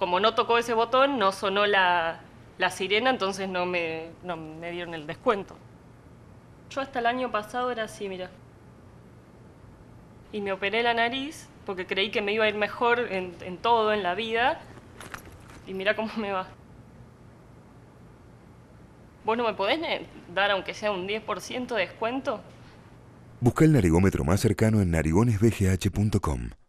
como no tocó ese botón, no sonó la sirena, entonces no me dieron el descuento. Yo hasta el año pasado era así, mira. Y me operé la nariz porque creí que me iba a ir mejor en todo, en la vida. Y mira cómo me va. ¿Vos no me podés dar aunque sea un 10% de descuento? Busca el narigómetro más cercano en narigonesbgh.com.